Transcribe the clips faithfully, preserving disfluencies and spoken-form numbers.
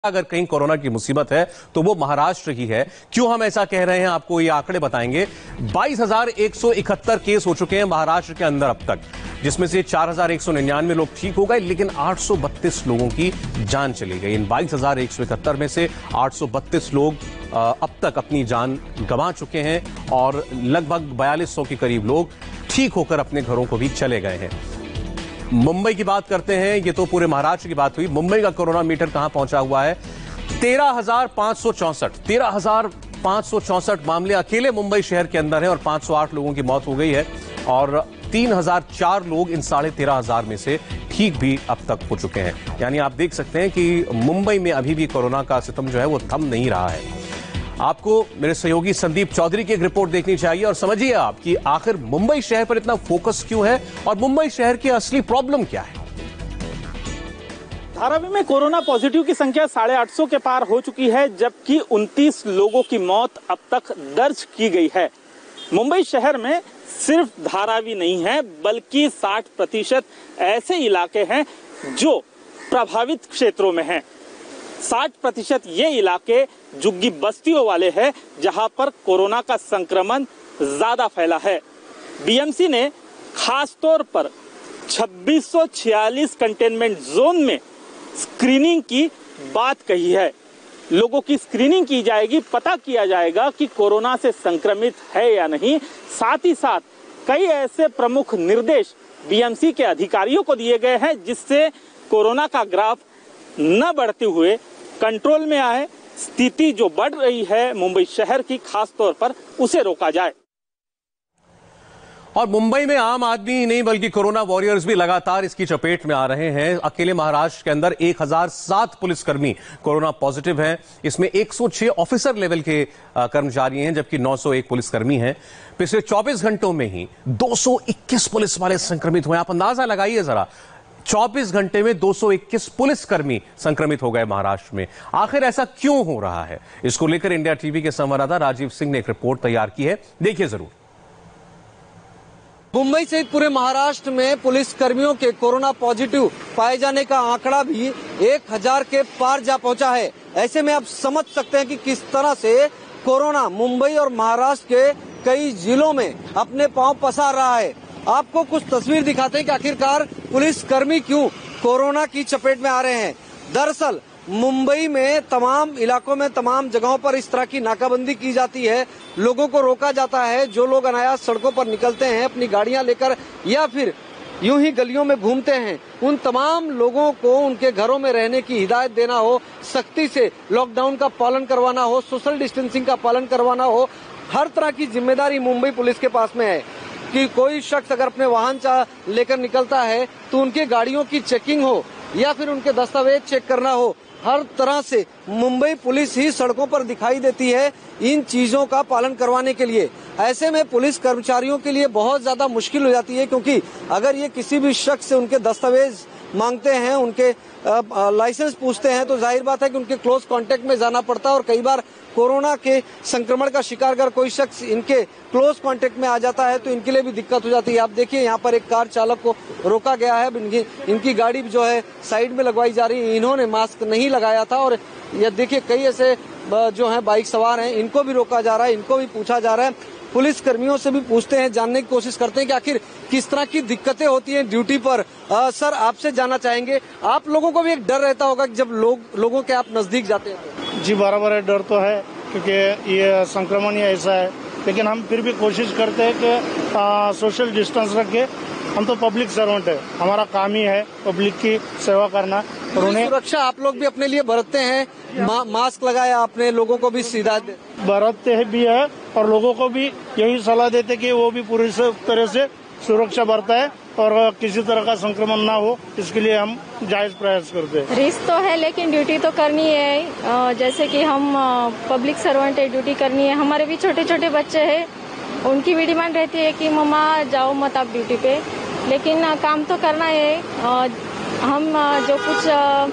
अगर कहीं कोरोना की मुसीबत है तो वो महाराष्ट्र ही है। क्यों हम ऐसा कह रहे हैं आपको ये आंकड़े बताएंगे। बाईस हजार एक सौ इकहत्तर केस हो चुके हैं महाराष्ट्र के अंदर अब तक, जिसमें से चार हजार एक सौ निन्यानवे लोग ठीक हो गए, लेकिन आठ सौ बत्तीस लोगों की जान चली गई। इन बाईस हजार एक सौ इकहत्तर में से आठ सौ बत्तीस लोग अब तक अपनी जान गंवा चुके हैं और लगभग बयालीस सौ के करीब लोग ठीक होकर अपने घरों को भी चले गए हैं। मुंबई की बात करते हैं, ये तो पूरे महाराष्ट्र की बात हुई। मुंबई का कोरोना मीटर कहां पहुंचा हुआ है? तेरह हजार पांच सौ चौसठ तेरह हजार पांच सौ चौसठ मामले अकेले मुंबई शहर के अंदर हैं और पांच सौ आठ लोगों की मौत हो गई है और तीन हजार चार लोग इन साढ़े तेरह हजार में से ठीक भी अब तक हो चुके हैं। यानी आप देख सकते हैं कि मुंबई में अभी भी कोरोना का सितम जो है वो थम नहीं रहा है। आपको मेरे सहयोगी संदीप चौधरी की एक रिपोर्ट देखनी चाहिए और समझिए आप कि आखिर मुंबई शहर पर इतना फोकस क्यों है और मुंबई शहर की असली प्रॉब्लम क्या है। धारावी में कोरोना पॉजिटिव की संख्या साढ़े आठ सौ के पार हो चुकी है, जबकि उनतीस लोगों की मौत अब तक दर्ज की गई है। मुंबई शहर में सिर्फ धारावी नहीं है, बल्कि साठ प्रतिशत ऐसे इलाके हैं जो प्रभावित क्षेत्रों में हैं। साठ प्रतिशत ये इलाके झुग्गी बस्तियों वाले हैं, जहां पर कोरोना का संक्रमण ज्यादा फैला है। बीएमसी ने खास तौर पर छब्बीस सौ छियालीस कंटेनमेंट जोन में स्क्रीनिंग की बात कही है। लोगों की स्क्रीनिंग की जाएगी, पता किया जाएगा कि कोरोना से संक्रमित है या नहीं। साथ ही साथ कई ऐसे प्रमुख निर्देश बीएमसी के अधिकारियों को दिए गए हैं, जिससे कोरोना का ग्राफ न बढ़ते हुए कंट्रोल में आए, स्थिति जो बढ़ रही है मुंबई शहर की खास तौर पर, उसे रोका जाए। और मुंबई में आम आदमी ही नहीं बल्कि कोरोना वॉरियर्स भी लगातार इसकी चपेट में आ रहे हैं। अकेले महाराष्ट्र के अंदर एक हजार सात पुलिसकर्मी कोरोना पॉजिटिव हैं। इसमें एक सौ छह ऑफिसर लेवल के कर्मचारी हैं, जबकि नौ सौ एक पुलिसकर्मी हैं। पिछले चौबीस घंटों में ही दो सौ इक्कीस पुलिस वाले संक्रमित हुए। आप अंदाजा लगाइए जरा, चौबीस घंटे में दो सौ इक्कीस पुलिसकर्मी संक्रमित हो गए महाराष्ट्र में। आखिर ऐसा क्यों हो रहा है, इसको लेकर इंडिया टीवी के संवाददाता राजीव सिंह ने एक रिपोर्ट तैयार की है, देखिए जरूर। मुंबई सहित पूरे महाराष्ट्र में पुलिस कर्मियों के कोरोना पॉजिटिव पाए जाने का आंकड़ा भी एक हजार के पार जा पहुंचा है। ऐसे में आप समझ सकते हैं कि किस तरह से कोरोना मुंबई और महाराष्ट्र के कई जिलों में अपने पांव पसार रहा है। आपको कुछ तस्वीर दिखाते हैं कि आखिरकार पुलिस कर्मी क्यों कोरोना की चपेट में आ रहे हैं। दरअसल मुंबई में तमाम इलाकों में तमाम जगहों पर इस तरह की नाकाबंदी की जाती है। लोगों को रोका जाता है, जो लोग अनायास सड़कों पर निकलते हैं अपनी गाड़ियां लेकर या फिर यूं ही गलियों में घूमते हैं, उन तमाम लोगों को उनके घरों में रहने की हिदायत देना हो, सख्ती से लॉकडाउन का पालन करवाना हो, सोशल डिस्टेंसिंग का पालन करवाना हो, हर तरह की जिम्मेदारी मुंबई पुलिस के पास में है। कि कोई शख्स अगर अपने वाहन लेकर निकलता है तो उनकी गाड़ियों की चेकिंग हो या फिर उनके दस्तावेज चेक करना हो, हर तरह से मुंबई पुलिस ही सड़कों पर दिखाई देती है इन चीजों का पालन करवाने के लिए। ऐसे में पुलिस कर्मचारियों के लिए बहुत ज्यादा मुश्किल हो जाती है, क्योंकि अगर ये किसी भी शख्स से उनके दस्तावेज मांगते हैं, उनके लाइसेंस पूछते हैं, तो जाहिर बात है कि उनके क्लोज कांटेक्ट में जाना पड़ता है और कई बार कोरोना के संक्रमण का शिकार अगर कोई शख्स इनके क्लोज कांटेक्ट में आ जाता है तो इनके लिए भी दिक्कत हो जाती है। आप देखिए यहाँ पर एक कार चालक को रोका गया है, इनकी, इनकी गाड़ी जो है साइड में लगवाई जा रही है। इन्होंने मास्क नहीं लगाया था और यह देखिए कई ऐसे जो है बाइक सवार हैं, इनको भी रोका जा रहा है, इनको भी पूछा जा रहा है। पुलिस कर्मियों से भी पूछते हैं, जानने की कोशिश करते हैं कि आखिर किस तरह की दिक्कतें होती हैं ड्यूटी पर। आ, सर आपसे जानना चाहेंगे, आप लोगों को भी एक डर रहता होगा कि जब लोग लोगों के आप नजदीक जाते हैं? जी बराबर है, डर तो है, क्योंकि ये संक्रमण ही ऐसा है, लेकिन हम फिर भी कोशिश करते हैं कि आ, सोशल डिस्टेंस रख के। हम तो पब्लिक सर्वेंट है, हमारा काम ही है पब्लिक की सेवा करना और उन्हें सुरक्षा आप लोग भी अपने लिए बरतते हैं। मा, मास्क लगाया आपने, लोगों को भी सीधा बरतते हैं भी है और लोगों को भी यही सलाह देते कि वो भी पूरी तरह से सुरक्षा बरताए और किसी तरह का संक्रमण ना हो, इसके लिए हम जायज प्रयास करते हैं। रिस्क तो है लेकिन ड्यूटी तो करनी है। जैसे कि हम पब्लिक सर्वेंट है, ड्यूटी करनी है। हमारे भी छोटे छोटे बच्चे हैं, उनकी भी डिमांड रहती है कि मम्मा जाओ मत आप ड्यूटी पे, लेकिन काम तो करना है। हम जो कुछ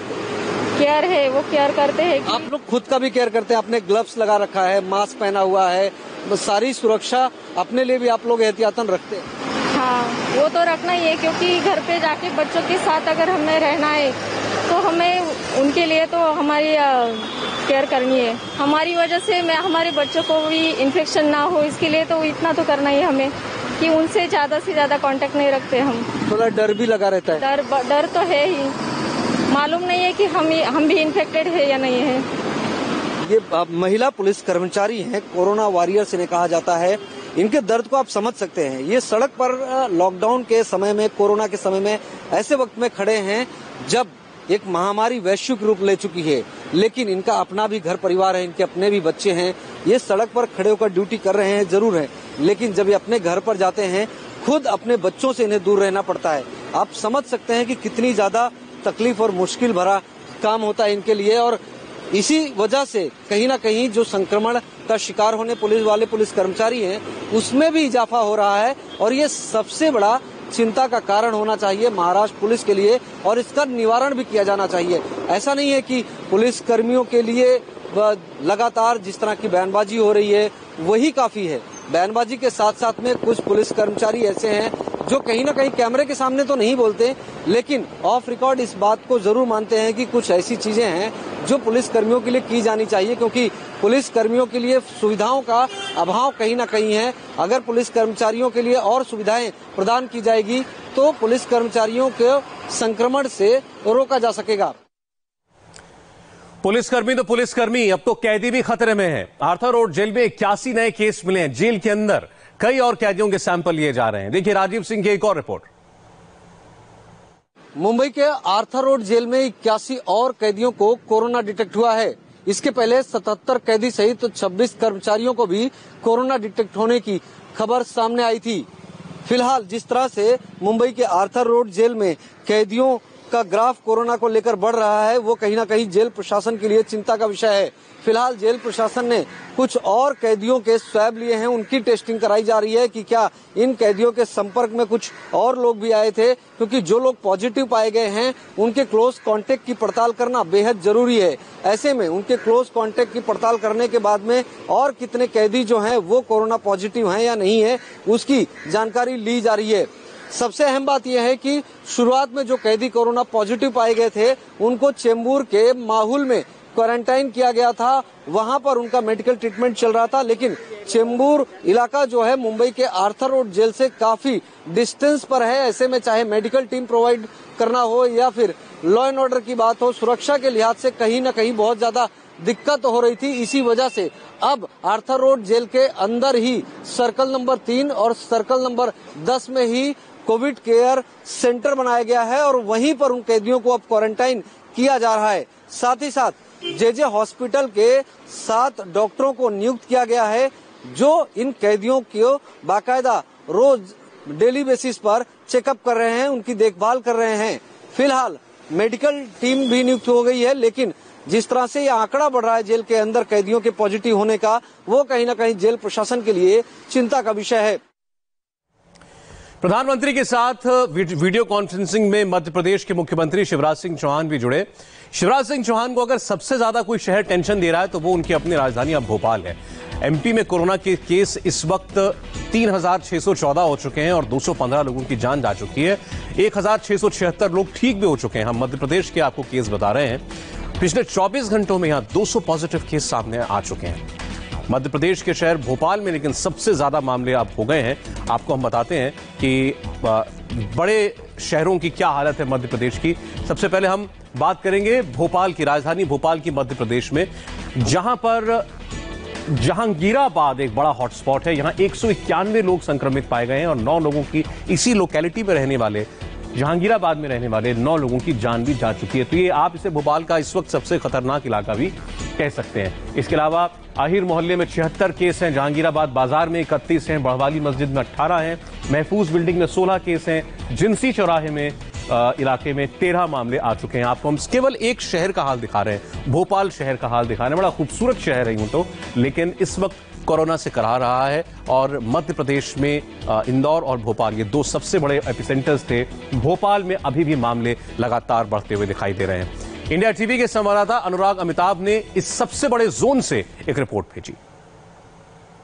केयर है वो केयर करते हैं। आप लोग खुद का भी केयर करते हैं, आपने ग्लव्स लगा रखा है, मास्क पहना हुआ है, सारी सुरक्षा अपने लिए भी आप लोग एहतियातन रखते हैं? हाँ, वो तो रखना ही है, क्योंकि घर पे जाके बच्चों के साथ अगर हमें रहना है तो हमें उनके लिए तो हमारी केयर करनी है। हमारी वजह से मैं हमारे बच्चों को भी इन्फेक्शन ना हो, इसके लिए तो इतना तो करना ही हमें कि उनसे ज़्यादा से ज़्यादा कांटेक्ट नहीं रखते हम। थोड़ा डर भी लगा रहता है। डर डर तो है ही, मालूम नहीं है कि हम हम भी इन्फेक्टेड है या नहीं है। ये महिला पुलिस कर्मचारी हैं, कोरोना वॉरियर्स इन्हें कहा जाता है। इनके दर्द को आप समझ सकते हैं। ये सड़क पर लॉकडाउन के समय में, कोरोना के समय में ऐसे वक्त में खड़े हैं जब एक महामारी वैश्विक रूप ले चुकी है, लेकिन इनका अपना भी घर परिवार है, इनके अपने भी बच्चे हैं। ये सड़क पर खड़े होकर ड्यूटी कर रहे हैं जरूर है, लेकिन जब ये अपने घर पर जाते हैं खुद अपने बच्चों से इन्हें दूर रहना पड़ता है। आप समझ सकते हैं कि कितनी ज्यादा तकलीफ और मुश्किल भरा काम होता है इनके लिए। और इसी वजह से कहीं ना कहीं जो संक्रमण का शिकार होने पुलिस वाले पुलिस कर्मचारी हैं उसमें भी इजाफा हो रहा है, और ये सबसे बड़ा चिंता का कारण होना चाहिए महाराष्ट्र पुलिस के लिए, और इसका निवारण भी किया जाना चाहिए। ऐसा नहीं है कि पुलिस कर्मियों के लिए लगातार जिस तरह की बयानबाजी हो रही है वही काफी है। बयानबाजी के साथ साथ में कुछ पुलिस कर्मचारी ऐसे हैं जो कहीं ना कहीं कैमरे के सामने तो नहीं बोलते, लेकिन ऑफ रिकॉर्ड इस बात को जरूर मानते हैं कि कुछ ऐसी चीजें हैं जो पुलिस कर्मियों के लिए की जानी चाहिए, क्योंकि पुलिस कर्मियों के लिए सुविधाओं का अभाव कहीं ना कहीं है। अगर पुलिस कर्मचारियों के लिए और सुविधाएं प्रदान की जाएगी तो पुलिस कर्मचारियों के संक्रमण से रोका जा सकेगा। पुलिसकर्मी तो पुलिसकर्मी, अब तो कैदी भी खतरे में है। आर्थर रोड जेल में इक्यासी नए केस मिले हैं। जेल के अंदर कई और कैदियों के सैंपल लिए जा रहे हैं। देखिए राजीव सिंह की एक और रिपोर्ट। मुंबई के आर्थर रोड जेल में इक्यासी और कैदियों को कोरोना डिटेक्ट हुआ है। इसके पहले सतहत्तर कैदी सहित तो छब्बीस कर्मचारियों को भी कोरोना डिटेक्ट होने की खबर सामने आई थी। फिलहाल जिस तरह से मुंबई के आर्थर रोड जेल में कैदियों का ग्राफ कोरोना को लेकर बढ़ रहा है, वो कहीं ना कहीं जेल प्रशासन के लिए चिंता का विषय है। फिलहाल जेल प्रशासन ने कुछ और कैदियों के स्वैब लिए हैं, उनकी टेस्टिंग कराई जा रही है कि क्या इन कैदियों के संपर्क में कुछ और लोग भी आए थे, क्योंकि जो लोग पॉजिटिव पाए गए हैं उनके क्लोज कांटेक्ट की पड़ताल करना बेहद जरूरी है। ऐसे में उनके क्लोज कांटेक्ट की पड़ताल करने के बाद में और कितने कैदी जो हैं वो कोरोना पॉजिटिव हैं या नहीं है उसकी जानकारी ली जा रही है। सबसे अहम बात यह है कि शुरुआत में जो कैदी कोरोना पॉजिटिव पाए गए थे उनको चेंबूर के माहौल में क्वारंटाइन किया गया था, वहां पर उनका मेडिकल ट्रीटमेंट चल रहा था। लेकिन चेंबूर इलाका जो है मुंबई के आर्थर रोड जेल से काफी डिस्टेंस पर है। ऐसे में चाहे मेडिकल टीम प्रोवाइड करना हो या फिर लॉ एंड ऑर्डर की बात हो, सुरक्षा के लिहाज से कहीं न कहीं बहुत ज्यादा दिक्कत हो रही थी। इसी वजह से अब आर्थर रोड जेल के अंदर ही सर्कल नंबर तीन और सर्कल नंबर दस में ही कोविड केयर सेंटर बनाया गया है और वहीं पर उन कैदियों को अब क्वारंटाइन किया जा रहा है। साथ ही साथ जे जे हॉस्पिटल के सात डॉक्टरों को नियुक्त किया गया है जो इन कैदियों को बाकायदा रोज डेली बेसिस पर चेकअप कर रहे हैं, उनकी देखभाल कर रहे हैं। फिलहाल मेडिकल टीम भी नियुक्त हो गई है, लेकिन जिस तरह से ये आंकड़ा बढ़ रहा है जेल के अंदर कैदियों के पॉजिटिव होने का, वो कहीं ना कहीं जेल प्रशासन के लिए चिंता का विषय है। प्रधानमंत्री के साथ वीडियो कॉन्फ्रेंसिंग में मध्य प्रदेश के मुख्यमंत्री शिवराज सिंह चौहान भी जुड़े। शिवराज सिंह चौहान को अगर सबसे ज्यादा कोई शहर टेंशन दे रहा है तो वो उनकी अपनी राजधानी अब भोपाल है। एमपी में कोरोना के केस इस वक्त तीन हजार छह सौ चौदह हो चुके हैं और दो सौ पंद्रह लोगों की जान जा चुकी है। एक हजार छह सौ छिहत्तर लोग ठीक भी हो चुके हैं। हम मध्य प्रदेश के आपको केस बता रहे हैं। पिछले चौबीस घंटों में यहां दो सौ पॉजिटिव केस सामने आ चुके हैं मध्य प्रदेश के शहर भोपाल में। लेकिन सबसे ज्यादा मामले अब हो गए हैं। आपको हम बताते हैं कि बड़े शहरों की क्या हालत है मध्य प्रदेश की। सबसे पहले हम बात करेंगे भोपाल की, राजधानी भोपाल की मध्य प्रदेश में, जहां पर जहांगीराबाद एक बड़ा हॉटस्पॉट है। यहां एक सौ इक्यानवे लोग संक्रमित पाए गए हैं और नौ लोगों की, इसी लोकेलिटी में रहने वाले, जहांगीराबाद में रहने वाले नौ लोगों की जान भी जा चुकी है। तो ये आप इसे भोपाल का इस वक्त सबसे खतरनाक इलाका भी कह सकते हैं। इसके अलावा आहिर मोहल्ले में छिहत्तर केस हैं, जहांगीराबाद बाजार में इकतीस हैं, बड़वाली मस्जिद में अट्ठारह हैं, महफूज बिल्डिंग में सोलह केस हैं, जिंसी चौराहे में आ, इलाके में तेरह मामले आ चुके हैं। आपको हम केवल एक शहर का हाल दिखा रहे हैं, भोपाल शहर का हाल दिखा रहे हैं। बड़ा खूबसूरत शहर है यूं तो, लेकिन इस वक्त कोरोना से करा रहा है। और मध्य प्रदेश में इंदौर और भोपाल ये दो सबसे बड़े एपिसेंटर्स थे। भोपाल में अभी भी मामले लगातार बढ़ते हुए दिखाई दे रहे हैं। इंडिया टीवी के संवाददाता अनुराग अमिताभ ने इस सबसे बड़े जोन से एक रिपोर्ट भेजी।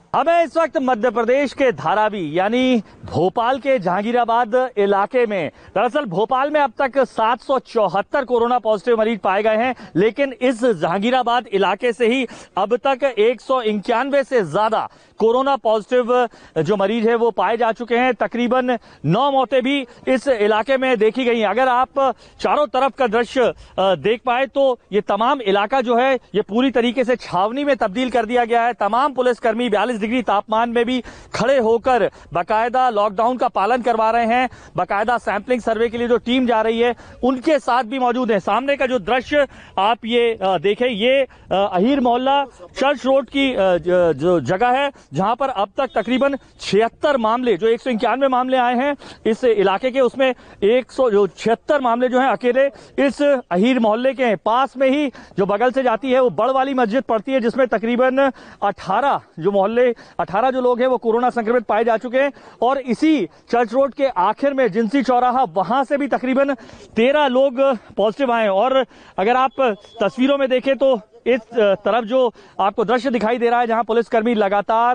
हमें इस वक्त मध्य प्रदेश के धारावी यानी भोपाल के जहांगीराबाद इलाके में, दरअसल भोपाल में अब तक सात सौ चौहत्तर कोरोना पॉजिटिव मरीज पाए गए हैं, लेकिन इस जहांगीराबाद इलाके से ही अब तक एक सौ इक्यानवे से ज्यादा कोरोना पॉजिटिव जो मरीज है वो पाए जा चुके हैं। तकरीबन नौ मौतें भी इस इलाके में देखी गई हैं। अगर आप चारों तरफ का दृश्य देख पाए तो ये तमाम इलाका जो है ये पूरी तरीके से छावनी में तब्दील कर दिया गया है। तमाम पुलिसकर्मी बयालीस डिग्री तापमान में भी खड़े होकर बाकायदा लॉकडाउन का पालन करवा रहे हैं। बाकायदा सैंपलिंग सर्वे के लिए जो टीम जा रही है उनके साथ भी मौजूद है। सामने का जो दृश्य आप ये देखें, ये अहीर मोहल्ला चर्च रोड की जो जगह है जहां पर अब तक तकरीबन छिहत्तर मामले, जो एक सौ इक्यानवे मामले आए हैं इस इलाके के, उसमें एक सौ जो छिहत्तर मामले जो हैं अकेले इस अहीर मोहल्ले के हैं। पास में ही जो बगल से जाती है वो बड़ वाली मस्जिद पड़ती है, जिसमें तकरीबन अठारह जो मोहल्ले अठारह जो लोग हैं वो कोरोना संक्रमित पाए जा चुके हैं। और इसी चर्च रोड के आखिर में जिंसी चौराहा, वहां से भी तकरीबन तेरह लोग पॉजिटिव आए। और अगर आप तस्वीरों में देखें तो इस तरफ जो आपको दृश्य दिखाई दे रहा है जहां पुलिसकर्मी लगातार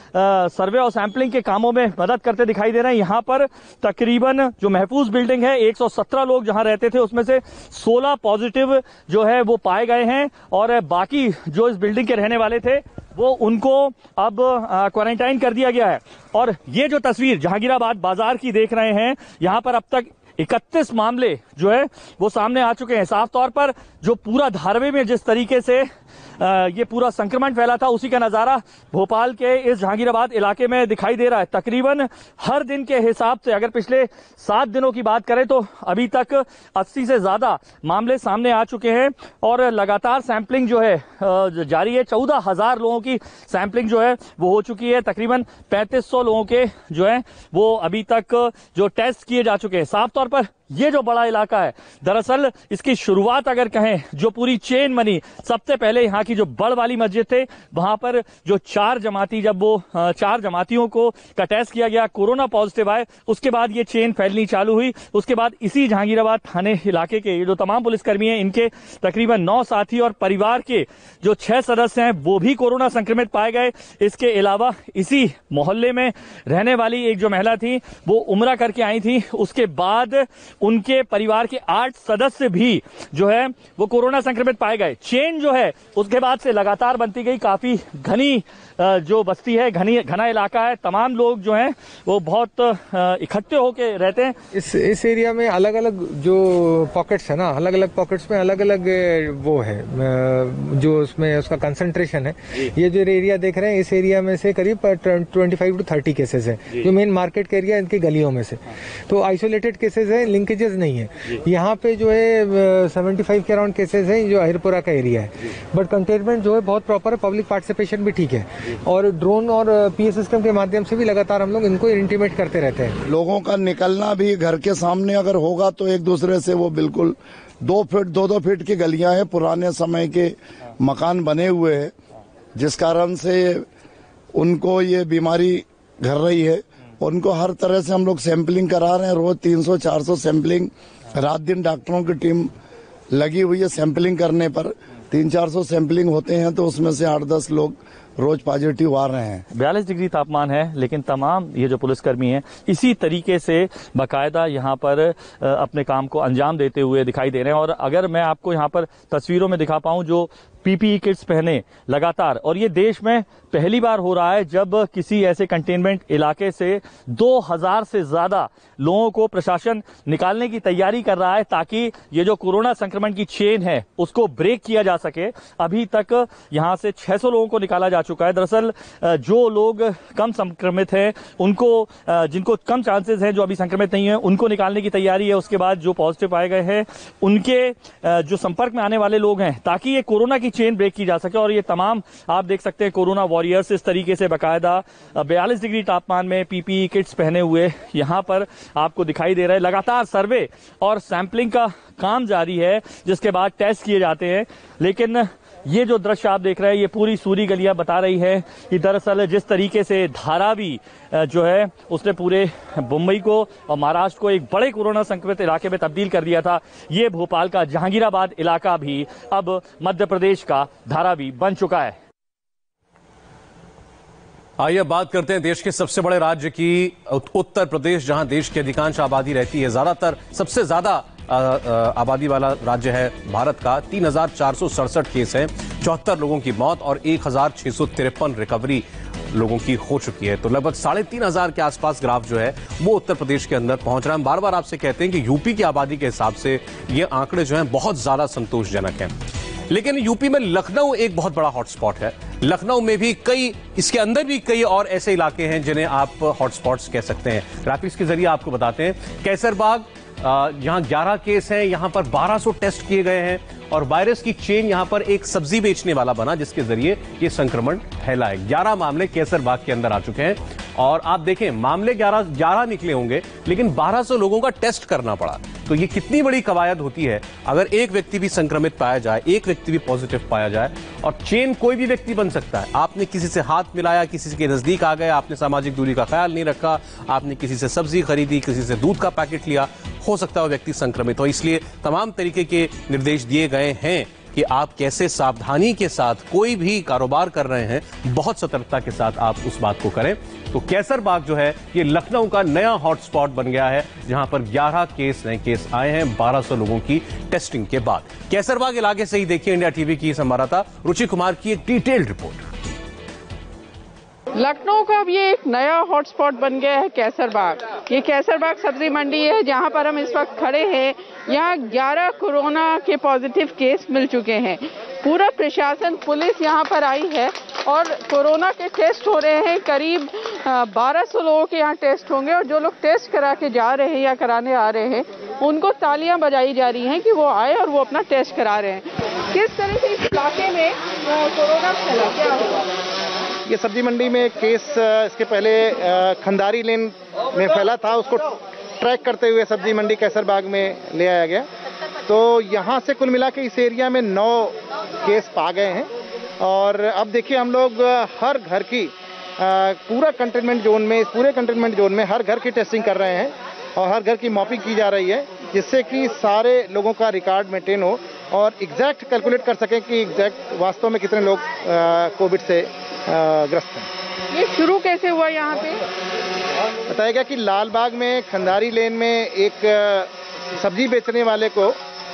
सर्वे और सैंपलिंग के कामों में मदद करते दिखाई दे रहे हैं, यहां पर तकरीबन जो महफूज बिल्डिंग है एक सौ सत्रह लोग जहां रहते थे उसमें से सोलह पॉजिटिव जो है वो पाए गए हैं। और बाकी जो इस बिल्डिंग के रहने वाले थे वो उनको अब क्वारंटाइन कर दिया गया है। और ये जो तस्वीर जहांगीराबाद बाजार की देख रहे हैं, यहां पर अब तक इकतीस मामले जो है वो सामने आ चुके हैं। साफ तौर पर जो पूरा धारावी में जिस तरीके से ये पूरा संक्रमण फैला था उसी का नजारा भोपाल के इस जहांगीराबाद इलाके में दिखाई दे रहा है। तकरीबन हर दिन के हिसाब से अगर पिछले सात दिनों की बात करें तो अभी तक अस्सी से ज्यादा मामले सामने आ चुके हैं और लगातार सैंपलिंग जो है जारी है। चौदह हजार लोगों की सैंपलिंग जो है वो हो चुकी है। तकरीबन पैंतीस सौ लोगों के जो है वो अभी तक जो टेस्ट किए जा चुके हैं। साफ तौर पर ये जो बड़ा इलाका है, दरअसल इसकी शुरुआत अगर कहें जो पूरी चेन बनी, सबसे पहले यहाँ की जो बड़ वाली मस्जिद थे वहां पर जो चार जमाती जब वो चार जमातियों को का टेस्ट किया गया, कोरोना पॉजिटिव आए, उसके बाद ये चेन फैलनी चालू हुई। उसके बाद इसी जहांगीराबाद थाने इलाके के ये जो तमाम पुलिसकर्मी हैं इनके तकरीबन नौ साथी और परिवार के जो छह सदस्य हैं वो भी कोरोना संक्रमित पाए गए। इसके अलावा इसी मोहल्ले में रहने वाली एक जो महिला थी वो उम्रा करके आई थी, उसके बाद उनके परिवार के आठ सदस्य भी जो है वो कोरोना संक्रमित पाए गए। चेन जो है उसके बाद से लगातार बनती गई। काफी घनी जो बस्ती है, घनी घना इलाका है, तमाम लोग जो हैं वो बहुत इकट्ठे होके रहते हैं। इस इस एरिया में अलग अलग जो पॉकेट्स है ना, अलग अलग पॉकेट्स में अलग अलग वो है जो उसमें उसका कंसंट्रेशन है। ये जो एरिया देख रहे हैं इस एरिया में से करीब पच्चीस टू तीस केसेस है जो मेन मार्केट के एरिया इनकी गलियों में से। तो आइसोलेटेड केसेस है, लिंकेजेस नहीं है। यहाँ पे जो है पचहत्तर के अराउंड केसेस है जो अहिरपुरा का एरिया है, बट कंटेनमेंट जो है बहुत प्रॉपर है, पब्लिक पार्टिसिपेशन भी ठीक है और ड्रोन और पीए सिस्टम के माध्यम से भी लगातार हम लोग इनको इंटीमेट करते रहते हैं। लोगों का निकलना भी घर के सामने अगर होगा तो एक दूसरे से वो बिल्कुल दो फीट दो दो फीट की गलियां हैं, पुराने समय के मकान बने हुए हैं, जिस कारण से उनको ये बीमारी घर रही है। उनको हर तरह से हम लोग सैंपलिंग करा रहे हैं। रोज तीन सौ चार सौ सैंपलिंग, रात दिन डॉक्टरों की टीम लगी हुई है सैंपलिंग करने पर। तीन चार सौ सैंपलिंग होते हैं तो उसमें से आठ दस लोग रोज पॉजिटिव आ रहे हैं। बयालीस डिग्री तापमान है, लेकिन तमाम ये जो पुलिसकर्मी हैं इसी तरीके से बाकायदा यहाँ पर अपने काम को अंजाम देते हुए दिखाई दे रहे हैं। और अगर मैं आपको यहाँ पर तस्वीरों में दिखा पाऊं जो पीपीई किट्स पहने लगातार, और ये देश में पहली बार हो रहा है जब किसी ऐसे कंटेनमेंट इलाके से दो हज़ार से ज्यादा लोगों को प्रशासन निकालने की तैयारी कर रहा है ताकि ये जो कोरोना संक्रमण की चेन है उसको ब्रेक किया जा सके। अभी तक यहां से छह सौ लोगों को निकाला जा चुका है। दरअसल जो लोग कम संक्रमित हैं उनको, जिनको कम चांसेस हैं, जो अभी संक्रमित नहीं है, उनको निकालने की तैयारी है। उसके बाद जो पॉजिटिव पाए गए हैं उनके जो संपर्क में आने वाले लोग हैं ताकि ये कोरोना की चेन ब्रेक की जा सके। और ये तमाम आप देख सकते हैं कोरोना वॉरियर्स इस तरीके से बाकायदा बयालीस डिग्री तापमान में पीपीई किट्स पहने हुए यहां पर आपको दिखाई दे रहा है। लगातार सर्वे और सैंपलिंग का काम जारी है जिसके बाद टेस्ट किए जाते हैं। लेकिन ये जो दृश्य आप देख रहे हैं ये पूरी सूरी गलियां बता रही है कि दरअसल जिस तरीके से धारावी जो है उसने पूरे मुंबई को और महाराष्ट्र को एक बड़े कोरोना संक्रमित इलाके में तब्दील कर दिया था, ये भोपाल का जहांगीराबाद इलाका भी अब मध्य प्रदेश का धारावी बन चुका है। आइए अब बात करते हैं देश के सबसे बड़े राज्य की, उत्तर प्रदेश, जहां देश की अधिकांश आबादी रहती है। ज्यादातर सबसे ज्यादा आबादी वाला राज्य है भारत का। तीन हजार चार सौ सड़सठ केस हैं, चौहत्तर लोगों की मौत और एक हजार छह सौ तिरपन रिकवरी लोगों की हो चुकी है। तो लगभग साढ़े तीन हजार के आसपास ग्राफ जो है वो उत्तर प्रदेश के अंदर पहुंच रहा है। हम बार बार आपसे कहते हैं कि यूपी की आबादी के हिसाब से ये आंकड़े जो हैं बहुत ज्यादा संतोषजनक हैं, लेकिन यूपी में लखनऊ एक बहुत बड़ा हॉटस्पॉट है। लखनऊ में भी कई, इसके अंदर भी कई और ऐसे इलाके हैं जिन्हें आप हॉटस्पॉट्स कह सकते हैं। ग्राफिक्स के जरिए आपको बताते हैं, कैसरबाग यहां ग्यारह केस हैं, यहां पर बारह सौ टेस्ट किए गए हैं और वायरस की चेन यहां पर एक सब्जी बेचने वाला बना जिसके जरिए ये संक्रमण फैला है। ग्यारह मामले कैसरबाग के अंदर आ चुके हैं और आप देखें मामले ग्यारह ग्यारह निकले होंगे लेकिन बारह सौ लोगों का टेस्ट करना पड़ा। तो ये कितनी बड़ी कवायद होती है अगर एक व्यक्ति भी संक्रमित पाया जाए, एक व्यक्ति भी पॉजिटिव पाया जाए। और चेन कोई भी व्यक्ति बन सकता है। आपने किसी से हाथ मिलाया, किसी के नजदीक आ गए, आपने सामाजिक दूरी का ख्याल नहीं रखा, आपने किसी से सब्जी खरीदी, किसी से दूध का पैकेट लिया, हो सकता है वो व्यक्ति संक्रमित हो। इसलिए तमाम तरीके के निर्देश दिए गए हैं कि आप कैसे सावधानी के साथ कोई भी कारोबार कर रहे हैं, बहुत सतर्कता के साथ आप उस बात को करें। तो कैसरबाग जो है ये लखनऊ का नया हॉटस्पॉट बन गया है, जहां पर ग्यारह केस नए केस आए हैं बारह सौ लोगों की टेस्टिंग के बाद। कैसरबाग इलाके से ही देखिए इंडिया टीवी की संवाददाता रुचि कुमार की एक डिटेल्ड रिपोर्ट। लखनऊ का अब ये एक नया हॉटस्पॉट बन गया है कैसरबाग। ये कैसरबाग सब्जी मंडी है जहां पर हम इस वक्त खड़े हैं। यहाँ ग्यारह कोरोना के पॉजिटिव केस मिल चुके हैं। पूरा प्रशासन, पुलिस यहाँ पर आई है और कोरोना के टेस्ट हो रहे हैं। करीब बारह सौ लोगों के यहाँ टेस्ट होंगे और जो लोग टेस्ट करा के जा रहे हैं या कराने आ रहे हैं उनको तालियां बजाई जा रही हैं कि वो आए और वो अपना टेस्ट करा रहे हैं। किस तरह से इस इलाके में कोरोना फैला, क्या हुआ? ये सब्जी मंडी में केस इसके पहले खंदारी लेन में फैला था, उसको ट्रैक करते हुए सब्जी मंडी कैसरबाग में ले आया गया। तो यहाँ से कुल मिला के इस एरिया में नौ केस पा गए हैं और अब देखिए हम लोग हर घर की पूरा कंटेनमेंट जोन में, इस पूरे कंटेनमेंट जोन में हर घर की टेस्टिंग कर रहे हैं और हर घर की मॉपिंग की जा रही है, जिससे कि सारे लोगों का रिकॉर्ड मेंटेन हो और एग्जैक्ट कैलकुलेट कर सकें कि एग्जैक्ट वास्तव में कितने लोग कोविड से ग्रस्त हैं। ये शुरू कैसे हुआ यहाँ पे? बताया गया कि लालबाग में खंदारी लेन में एक सब्जी बेचने वाले को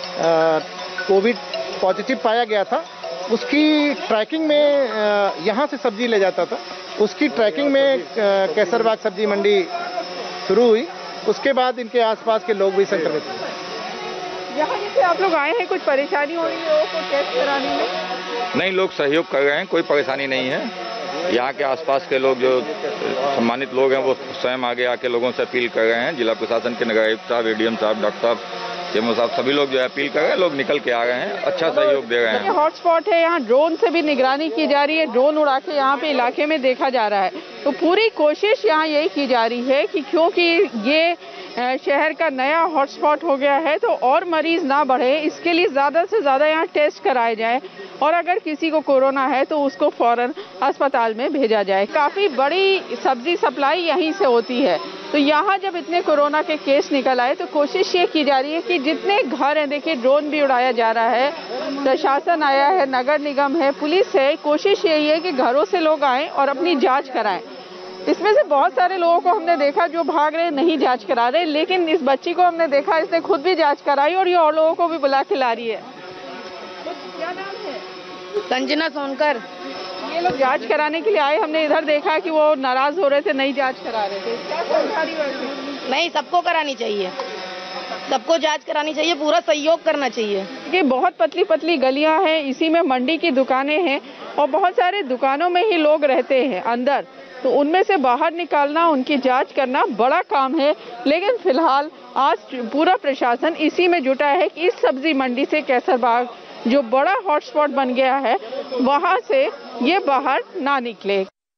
कोविड पॉजिटिव पाया गया था। उसकी ट्रैकिंग में यहाँ से सब्जी ले जाता था, उसकी ट्रैकिंग में कैसरबाग सब्जी मंडी शुरू हुई। उसके बाद इनके आसपास के लोग भी संक्रमित हुए। यहाँ जैसे आप लोग आए हैं, कुछ परेशानी हो रही है लोगों को टेस्ट कराने में? नहीं, लोग सहयोग कर रहे हैं, कोई परेशानी नहीं है। यहाँ के आसपास के लोग जो सम्मानित लोग हैं वो स्वयं आगे आके लोगों से अपील कर रहे हैं। जिला प्रशासन के नगर आयुक्त साहब, एडीएम साहब, डॉक्टर साहब, सीएमओ साहब, सभी लोग जो है अपील कर रहे हैं, लोग निकल के आ रहे हैं, अच्छा सहयोग दे रहे हैं। हॉटस्पॉट है, यहाँ ड्रोन से भी निगरानी की जा रही है, ड्रोन उड़ा के यहाँ पे इलाके में देखा जा रहा है। तो पूरी कोशिश यहाँ यही की जा रही है कि क्योंकि ये शहर का नया हॉटस्पॉट हो गया है तो और मरीज ना बढ़े, इसके लिए ज्यादा से ज्यादा यहाँ टेस्ट कराए जाए और अगर किसी को कोरोना है तो उसको फौरन अस्पताल में भेजा जाए। काफी बड़ी सब्जी सप्लाई यहीं से होती है। तो यहाँ जब इतने कोरोना के केस निकल आए तो कोशिश ये की जा रही है कि जितने घर हैं, देखिए ड्रोन भी उड़ाया जा रहा है, प्रशासन आया है, नगर निगम है, पुलिस है। कोशिश यही है कि घरों से लोग आएं और अपनी जांच कराएं। इसमें से बहुत सारे लोगों को हमने देखा जो भाग रहे, नहीं जांच करा रहे, लेकिन इस बच्ची को हमने देखा, इसने खुद भी जांच कराई और ये और लोगों को भी बुला के ला रही है। क्या नाम है? संजना सोनकर। ये लोग जांच कराने के लिए आए, हमने इधर देखा कि वो नाराज हो रहे थे, नहीं जांच करा रहे थे। क्या जानकारी है? नहीं, सबको करानी चाहिए, सबको जांच करानी चाहिए, पूरा सहयोग करना चाहिए। ये बहुत पतली पतली गलियां हैं, इसी में मंडी की दुकानें हैं और बहुत सारे दुकानों में ही लोग रहते हैं अंदर, तो उनमें से बाहर निकालना, उनकी जांच करना बड़ा काम है। लेकिन फिलहाल आज पूरा प्रशासन इसी में जुटा है कि इस सब्जी मंडी से कैसरबाग जो बड़ा हॉटस्पॉट बन गया है वहां से ये बाहर ना निकले।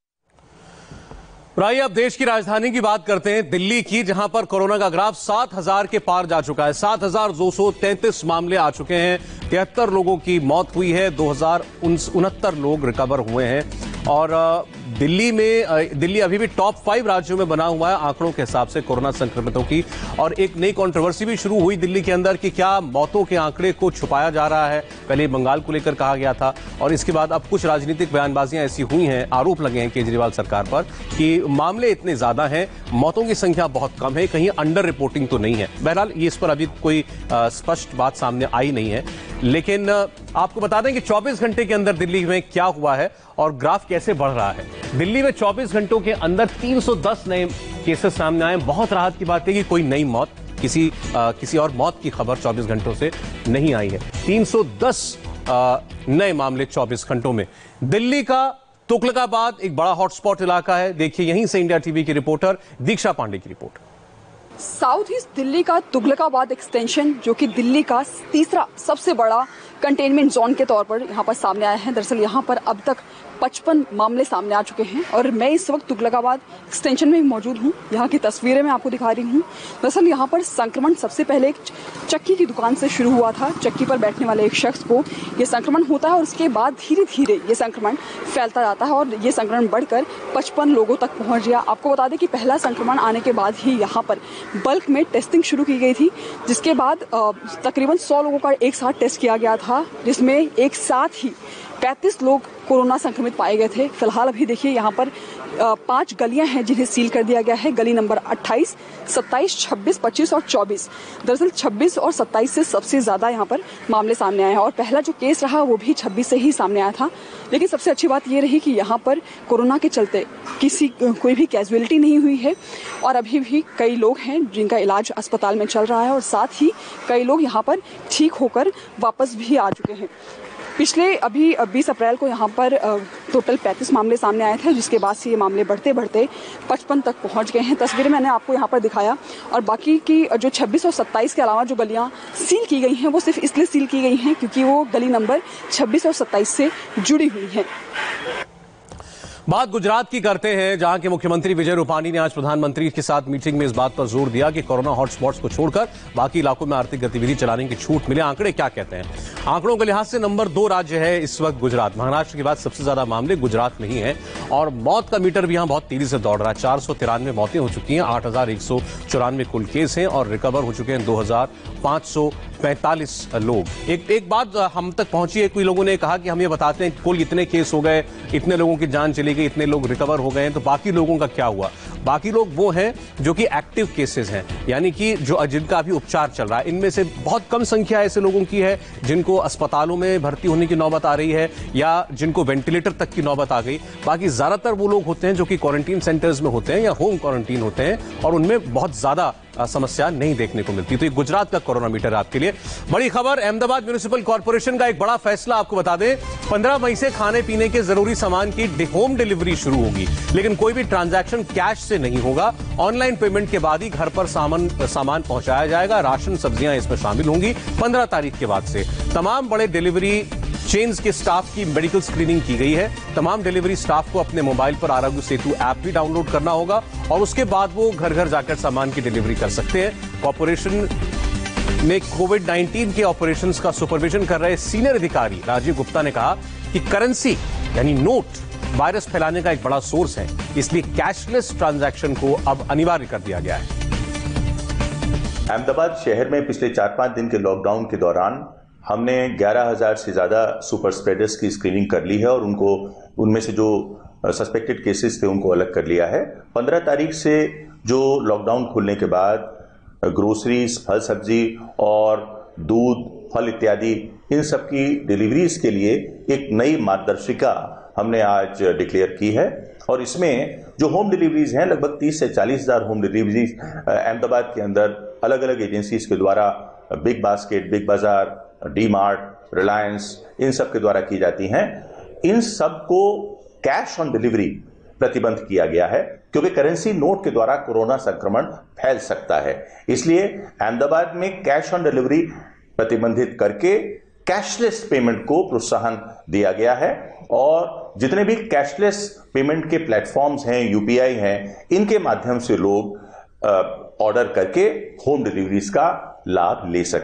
आइए अब देश की राजधानी की बात करते हैं, दिल्ली की, जहां पर कोरोना का ग्राफ सात हजार के पार जा चुका है। सात हजार दो सौ तैंतीस मामले आ चुके हैं, तिहत्तर लोगों की मौत हुई है, दो हजार उनहत्तर लोग रिकवर हुए हैं और दिल्ली में दिल्ली अभी भी टॉप फाइव राज्यों में बना हुआ है आंकड़ों के हिसाब से कोरोना संक्रमितों की। और एक नई कंट्रोवर्सी भी शुरू हुई दिल्ली के अंदर कि क्या मौतों के आंकड़े को छुपाया जा रहा है। पहले बंगाल को लेकर कहा गया था और इसके बाद अब कुछ राजनीतिक बयानबाजियां ऐसी हुई हैं, आरोप लगे हैं केजरीवाल सरकार पर कि मामले इतने ज्यादा हैं, मौतों की संख्या बहुत कम है, कहीं अंडर रिपोर्टिंग तो नहीं है। बहरहाल ये इस पर अभी कोई स्पष्ट बात सामने आई नहीं है, लेकिन आपको बता दें कि चौबीस घंटे के अंदर दिल्ली में क्या हुआ है और ग्राफ कैसे बढ़ रहा है। दिल्ली में चौबीस घंटों के अंदर तीन सौ दस नए केसेस सामने आए। बहुत राहत की बात है कि कोई नई मौत, किसी आ, किसी और मौत की खबर चौबीस घंटों से नहीं आई है। तीन सौ दस आ, नए मामले चौबीस घंटों में। दिल्ली का तुगलकाबाद एक बड़ा हॉटस्पॉट इलाका है। देखिए यहीं से इंडिया टीवी की रिपोर्टर दीक्षा पांडे की रिपोर्ट। साउथ ईस्ट दिल्ली का तुगलकाबाद एक्सटेंशन, जो कि दिल्ली का तीसरा सबसे बड़ा कंटेनमेंट जोन के तौर पर यहाँ पर सामने आया है। दरअसल यहाँ पर अब तक पचपन मामले सामने आ चुके हैं और मैं इस वक्त तुगलकाबाद एक्सटेंशन में मौजूद हूँ। यहाँ की तस्वीरें मैं आपको दिखा रही हूँ। दरअसल यहाँ पर संक्रमण सबसे पहले एक चक्की की दुकान से शुरू हुआ था। चक्की पर बैठने वाले एक शख्स को ये संक्रमण होता है और उसके बाद धीरे धीरे ये संक्रमण फैलता जाता है और ये संक्रमण बढ़कर पचपन लोगों तक पहुँच गया। आपको बता दें कि पहला संक्रमण आने के बाद ही यहाँ पर बल्क में टेस्टिंग शुरू की गई थी, जिसके बाद तकरीबन सौ लोगों का एक साथ टेस्ट किया गया था, जिसमें एक साथ ही पैंतीस लोग कोरोना संक्रमित पाए गए थे। फिलहाल अभी देखिए यहाँ पर पांच गलियां हैं जिन्हें सील कर दिया गया है। गली नंबर अट्ठाईस, सत्ताईस, छब्बीस, पच्चीस और चौबीस। दरअसल छब्बीस और सत्ताईस से सबसे ज्यादा यहाँ पर मामले सामने आए हैं और पहला जो केस रहा वो भी छब्बीस से ही सामने आया था। लेकिन सबसे अच्छी बात ये रही कि यहाँ पर कोरोना के चलते किसी कोई भी कैजुअलिटी नहीं हुई है और अभी भी कई लोग हैं जिनका इलाज अस्पताल में चल रहा है और साथ ही कई लोग यहाँ पर ठीक होकर वापस भी आ चुके हैं। पिछले अभी बीस अप्रैल को यहाँ पर टोटल पैंतीस मामले सामने आए थे, जिसके बाद से ये मामले बढ़ते बढ़ते पचपन तक पहुँच गए हैं। तस्वीरें मैंने आपको यहाँ पर दिखाया और बाकी की जो छब्बीस और सत्ताईस के अलावा जो गलियाँ सील की गई हैं वो सिर्फ इसलिए सील की गई हैं क्योंकि वो गली नंबर छब्बीस और सत्ताईस से जुड़ी हुई हैं। बात गुजरात की करते हैं, जहां के मुख्यमंत्री विजय रूपानी ने आज प्रधानमंत्री के साथ मीटिंग में इस बात पर जोर दिया कि कोरोना हॉटस्पॉट्स को छोड़कर बाकी इलाकों में आर्थिक गतिविधि चलाने की छूट मिले। आंकड़े क्या कहते हैं? आंकड़ों के लिहाज से नंबर दो राज्य है इस वक्त गुजरात। महाराष्ट्र के बाद सबसे ज्यादा मामले गुजरात में ही है और मौत का मीटर भी यहां बहुत तेजी से दौड़ रहा है। चार सौ तिरानवे मौतें हो चुकी हैं, आठ हजार एक सौ चौरानवे कुल केस हैं और रिकवर हो चुके हैं दो हजार पांच सौ पैंतालीस लोग। एक एक बात हम तक पहुंची है, कोई लोगों ने कहा कि हम ये बताते हैं कुल इतने केस हो गए, इतने लोगों की जान चली गई, इतने लोग रिकवर हो गए हैं, तो बाकी लोगों का क्या हुआ? बाकी लोग वो हैं जो कि एक्टिव केसेस हैं, यानी कि जो जिनका अभी उपचार चल रहा है। इनमें से बहुत कम संख्या ऐसे लोगों की है जिनको अस्पतालों में भर्ती होने की नौबत आ रही है या जिनको वेंटिलेटर तक की नौबत आ गई। बाकी ज्यादातर वो लोग होते हैं जो कि क्वारंटीन सेंटर्स में होते हैं या होम क्वारंटीन होते हैं और उनमें बहुत ज्यादा समस्या नहीं देखने को मिलती। तो ये गुजरात का कोरोना मीटर आपके लिए बड़ी खबर। अहमदाबाद म्युनिसिपल कॉर्पोरेशन का एक बड़ा फैसला आपको बता दें, पंद्रह मई से खाने पीने के जरूरी सामान की होम डिलीवरी शुरू होगी, लेकिन कोई भी ट्रांजैक्शन कैश से नहीं होगा। ऑनलाइन पेमेंट के बाद ही घर पर सामान सामान पहुंचाया जाएगा। राशन सब्जियां इसमें शामिल होंगी। पंद्रह तारीख के बाद से तमाम बड़े डिलीवरी चेन्स के स्टाफ की मेडिकल स्क्रीनिंग की गई है। तमाम डिलीवरी स्टाफ को अपने मोबाइल पर आरोग्य सेतु ऐप भी डाउनलोड करना होगा और उसके बाद वो घर घर जाकर सामान की डिलीवरी कर सकते हैं। कॉर्पोरेशन में कोविड नाइन्टीन के ऑपरेशंस का सुपरविजन कर रहे सीनियर अधिकारी राजीव गुप्ता ने कहा कि करेंसी यानी नोट वायरस फैलाने का एक बड़ा सोर्स है, इसलिए कैशलेस ट्रांजैक्शन को अब अनिवार्य कर दिया गया है। अहमदाबाद शहर में पिछले चार पांच दिन के लॉकडाउन के दौरान हमने ग्यारह हजार से ज्यादा सुपर स्प्रेडर्स की स्क्रीनिंग कर ली है और उनको उनमें से जो सस्पेक्टेड केसेस थे उनको अलग कर लिया है। पंद्रह तारीख से जो लॉकडाउन खुलने के बाद ग्रोसरीज, फल सब्जी और दूध, फल इत्यादि इन सब की डिलीवरीज के लिए एक नई मार्गदर्शिका हमने आज डिक्लेयर की है और इसमें जो होम डिलीवरीज हैं लगभग तीस से चालीस हजार होम डिलीवरीज अहमदाबाद के अंदर अलग अलग एजेंसीज के द्वारा Big Basket, Big Bazaar, D Mart, Reliance इन सब के द्वारा की जाती हैं। इन सब को कैश ऑन डिलीवरी प्रतिबंध किया गया है क्योंकि करेंसी नोट के द्वारा कोरोना संक्रमण फैल सकता है। इसलिए अहमदाबाद में कैश ऑन डिलीवरी प्रतिबंधित करके कैशलेस पेमेंट को प्रोत्साहन दिया गया है और जितने भी कैशलेस पेमेंट के प्लेटफॉर्म्स हैं, यूपीआई हैं, इनके माध्यम से लोग ऑर्डर करके होम डिलीवरीज का लाभ ले सकते हैं।